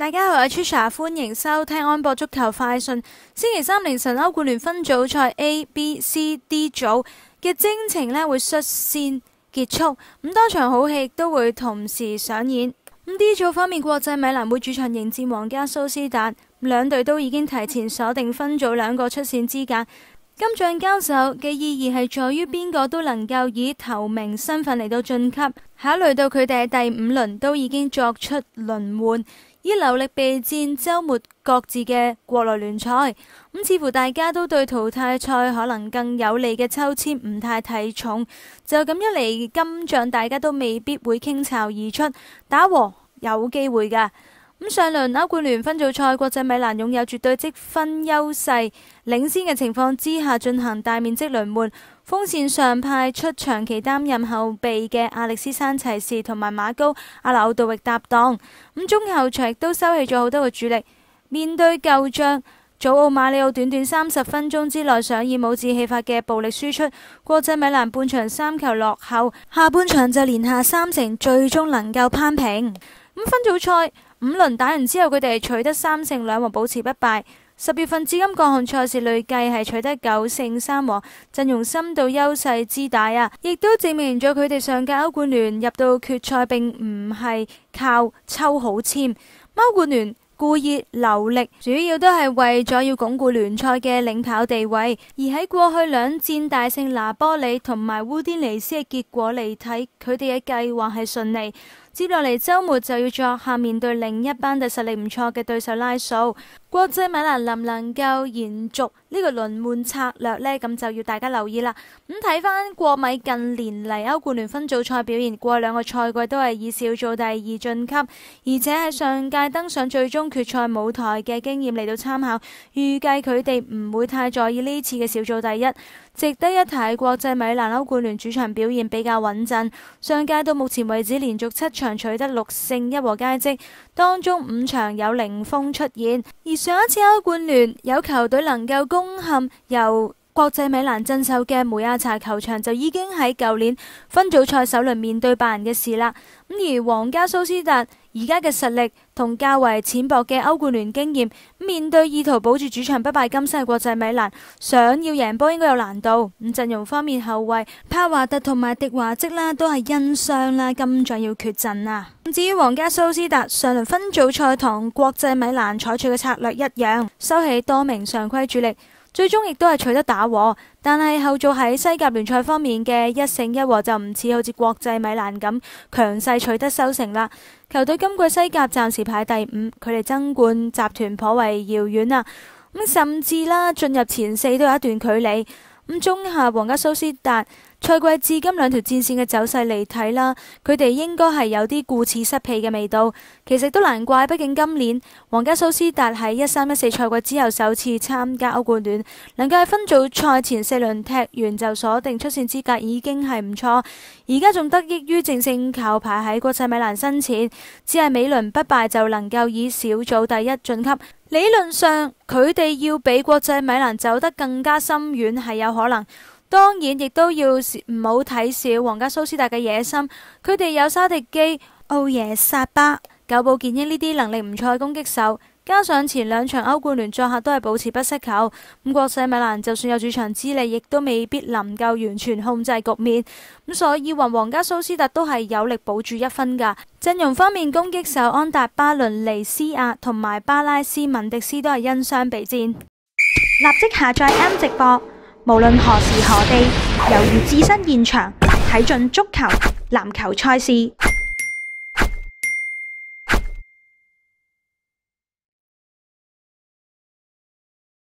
大家好，我係 Trisha， 歡迎收聽安博足球快訊。星期三凌晨，歐冠聯分組賽 A、B、C、D 組嘅征程會率先結束，多場好戲都會同時上演。D 組方面，國際米蘭會主場迎戰皇家蘇斯達，兩隊都已經提前鎖定分組兩個出線資格。今仗交手嘅意義係在於邊個都能夠以頭名身份嚟到晉級。考慮到佢哋喺第5輪都已經作出輪換，以留力備戰週末各自嘅國內聯賽，似乎大家都對淘汰賽可能更有利嘅抽籤唔太睇重，就咁一嚟，今仗大家都未必會傾巢而出，打和有機會㗎。上輪歐冠聯分組賽，國際米蘭擁有絕對積分優勢，領先嘅情況之下進行大面積輪換。鋒線上派出長期擔任後備嘅阿歷斯山齊士同埋馬高阿紐杜域搭檔，中後場亦都收起咗好多嘅主力。面對舊將祖奧馬里奧，短短30分鐘之內上演冇志氣法嘅暴力輸出，國際米蘭半場3球落後，下半場就連下3城，最終能夠攀平。分組賽5輪打完之後，佢哋取得3勝2和，保持不敗。10月份至今各項賽事累計係取得9勝3和，陣容深度優勢之大亦都證明咗佢哋上屆歐冠聯入到決賽並唔係靠抽好籤。歐冠聯故意留力，主要都係為咗要鞏固聯賽嘅領跑地位。而喺過去2戰大勝拿波里同埋烏甸尼斯嘅結果嚟睇，佢哋嘅計劃係順利。接落嚟週末就要作客面對另一班對實力唔錯嘅對手拉素。國際米蘭能唔能夠延續呢個輪換策略呢？咁就要大家留意啦。睇翻國米近年嚟歐冠聯分組賽表現，過2個賽季都係以小組第2晉級，而且喺上屆登上最終決賽舞台嘅經驗嚟到參考，預計佢哋唔會太在意呢次嘅小組第1。值得一提，國際米蘭歐冠聯主場表現比較穩陣，上屆到目前為止連續7場取得6勝1和佳績，當中5場有零封出現。而上一次歐冠聯有球隊能夠攻陷由國際米蘭鎮守嘅梅亞查球場，就已經喺舊年分組賽首輪面對拜仁嘅事啦。而皇家蘇斯達而家嘅實力同較為淺薄嘅歐冠聯經驗，面對意圖保住主場不敗金身嘅國際米蘭，想要贏波應該有難度。陣容方面，後衛帕華特同埋迪華積啦都係因傷啦，今仗要缺陣。至於皇家蘇斯達，上輪分組賽同國際米蘭採取嘅策略一樣，收起多名常規主力，最終亦都係取得打和，但係後續喺西甲聯賽方面嘅1勝1和就唔似好似國際米蘭咁強勢取得收成啦。球隊今季西甲暫時排第5，佢哋爭冠集團頗為遙遠甚至進入前4都有一段距離。中下皇家蘇斯達賽季至今2條戰線嘅走勢嚟睇啦，佢哋應該係有啲顧此失彼嘅味道。其實都難怪，畢竟今年皇家蘇斯達喺13-14賽季之後首次參加歐冠聯，能夠喺分組賽前4輪踢完就鎖定出線資格已經係唔錯。而家仲得益於淨勝球排喺國際米蘭身前，只係每輪不敗就能夠以小組第1晉級。理論上佢哋要比國際米蘭走得更加深遠係有可能，當然亦都要唔好睇小皇家蘇斯達嘅野心。佢哋有沙迪基、奧耶薩巴、久保建英呢啲能力唔錯嘅攻擊手，加上前2場歐冠聯作客都係保持不失球，國際米蘭就算有主場之利，亦都未必能夠完全控制局面。所以皇家蘇斯達都係有力保住1分㗎。陣容方面，攻擊手安達巴倫尼斯亞同埋巴拉斯文迪斯都係因傷備戰。 立即下載 M 直播，無論何時何地，猶如置身現場，睇盡足球、籃球賽事。